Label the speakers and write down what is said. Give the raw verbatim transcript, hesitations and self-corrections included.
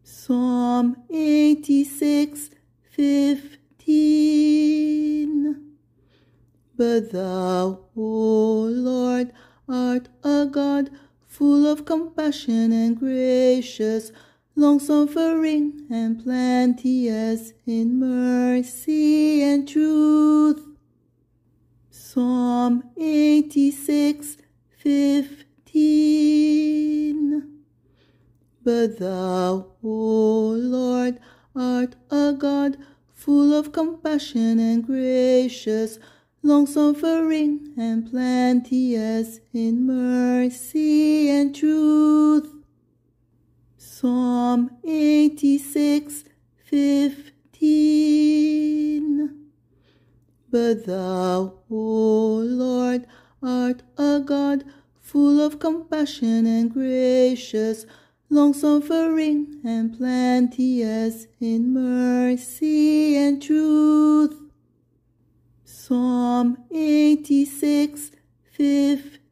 Speaker 1: Psalm eighty-six, fifteen. But thou, O Lord, art a God full of compassion and gracious, long-suffering and plenteous in mercy and truth. Psalm eighty-six, fifteen. But thou, O Lord, art a God full of compassion and gracious, long-suffering and plenteous in mercy and truth. Psalm eighty-six, fifteen. But thou, O Lord, art a God full of compassion and gracious, long-suffering and plenteous in mercy and truth. Psalm eighty-six, fifteen.